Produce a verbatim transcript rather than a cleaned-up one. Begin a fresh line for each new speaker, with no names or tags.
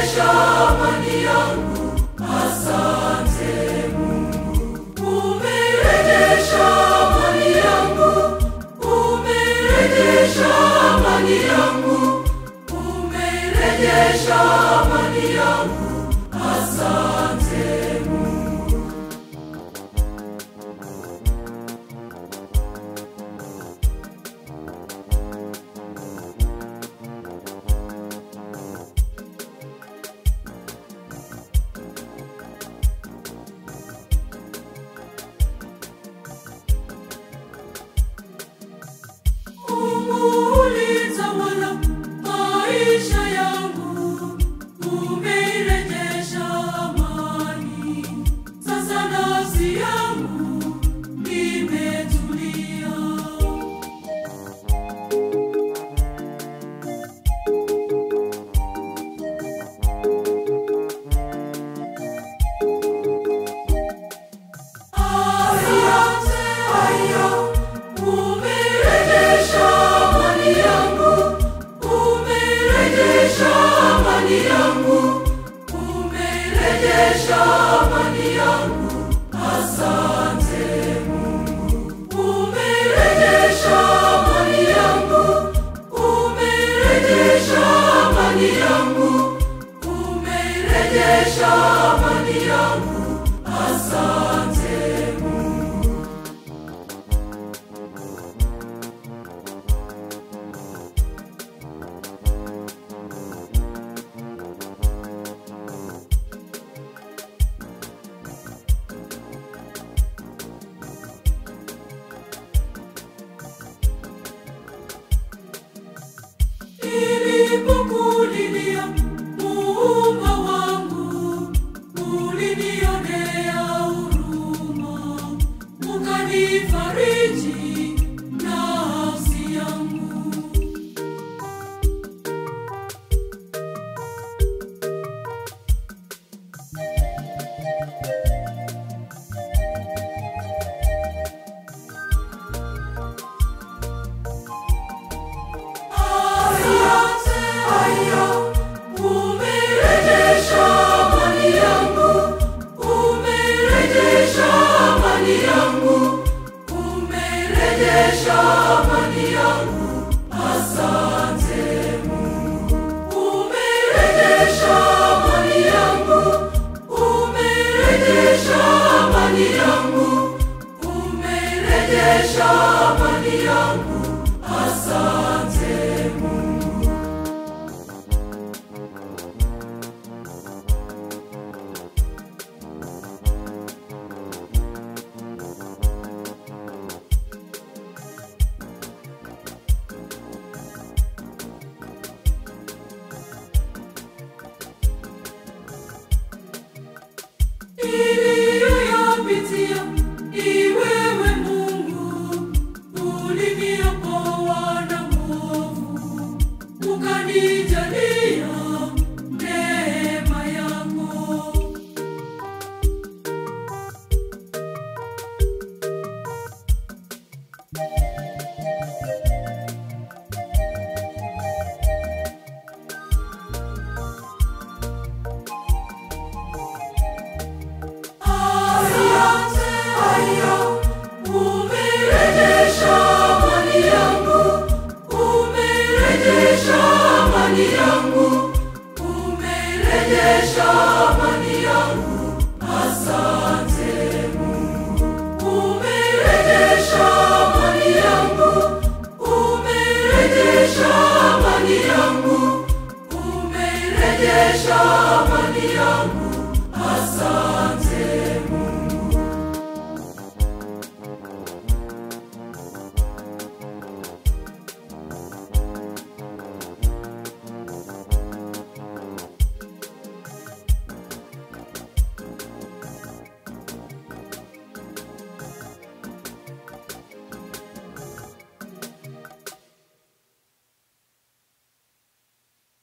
umerejesha amani yangu. Asante Mungu, umerejesha amani yangu, umerejesha amani yangu, umerejesha amani yangu. Asante Mungu. Ulitawala maisha yangu, umeirejesha amani. Sasa nafsi yangu imetulia. Asante Bwana, umerejesha amani yangu, umerejesha amani yangu, umerejesha amani yangu. Asante Mungu, umerejesha amani yangu, umerejesha amani yangu, umerejesha amani yangu. Asante Mungu. Nilipokulilia Muumba wangu, ulinionea huruma, ukanifariji nafsi yangu. Asante Bwana, umerejesha amani yangu, umerejesha amani yangu, umerejesha amani yangu. Asante Mungu, umerejesha amani yangu, umerejesha amani yangu, umerejesha amani yangu. Asante Mungu. Niliyoyapitia ni wewe Mungu, uliniokoa na mwovu, ukanijalia neema yako. Asante Bwana, umerejesha amani yangu, umerejesha amani yangu, umerejesha amani yangu. Asante Mungu, umerejesha amani yangu, umerejesha amani yangu, umerejesha amani yangu.